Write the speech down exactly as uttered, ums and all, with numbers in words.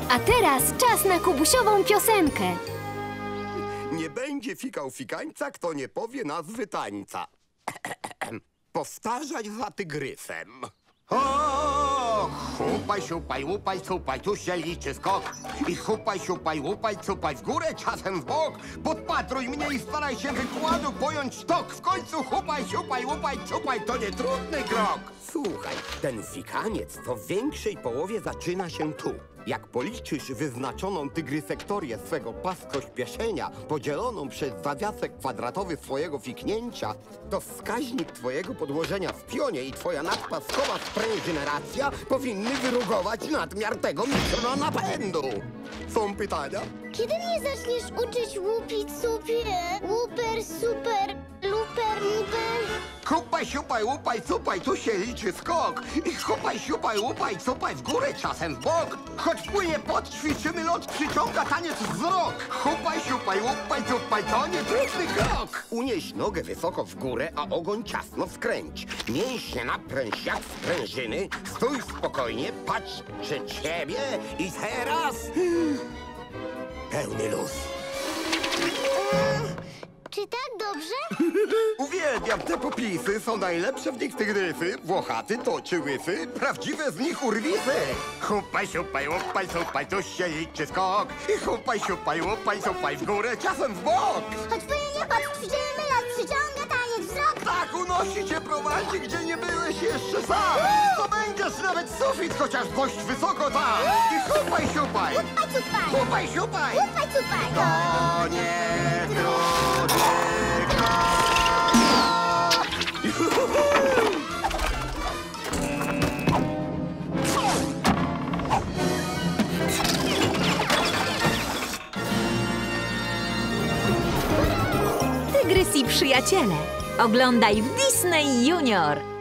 A teraz czas na Kubusiową piosenkę. Nie będzie fikał fikańca, kto nie powie nazwy tańca. Powtarzać za tygrysem. O, chupaj, siupaj, łupaj, cupaj, tu się liczy skok. I chupaj, siupaj, łupaj, cupaj w górę, czasem w bok. Podpatruj mnie i staraj się wykładu pojąć tok. W końcu chupaj, siupaj, łupaj, cupaj, to nie trudny krok. Słuchaj, ten fikaniec to w większej połowie zaczyna się tu. Jak policzysz wyznaczoną tygrysektorię swego paskośpieszenia, podzieloną przez zawiasek kwadratowy swojego fiknięcia, to wskaźnik twojego podłożenia w pionie i twoja nadpaskowa sprężynacja powinny wyrugować nadmiar tego mikronapędu. Są pytania? Kiedy mnie zaczniesz uczyć łupić supie? Łuper, super, luper, luper. Chupaj, siupaj, łupaj, cupaj, tu się liczy skok. I chupaj, siupaj, łupaj, cupaj w górę, czasem w bok. Choć płynie pot, ćwiczymy lot, przyciąga taniec wzrok. Chupaj, siupaj, łupaj, cupaj, to nie trudny krok. Unieś nogę wysoko w górę, a ogoń ciasno skręć. Mięśnie napręż jak sprężyny. Stój spokojnie, patrz przed siebie i teraz... pełny luz. Czy tak dobrze? Uwielbiam te popisy, są najlepsze w nich tygrysy. Włochaty toczy łysy, prawdziwe z nich urwisy. Chupaj, siupaj, łupaj, cupaj, tu się liczy skok. I chupaj, siupaj, łupaj, cupaj w górę, czasem w bok. Choć płynie nie patrz, ćwiczymy lat, przyciąga taniec wzrok. Tak unosi cię prowadzi, gdzie nie byłeś jeszcze sam. To będziesz nawet sufit, chociaż dość wysoko tam. I chupaj, siupaj, Łupaj, cupaj, łupaj, siupaj. łupaj, cupaj. To nie trudny krok. Tygrys i przyjaciele. Oglądaj w Disney Junior.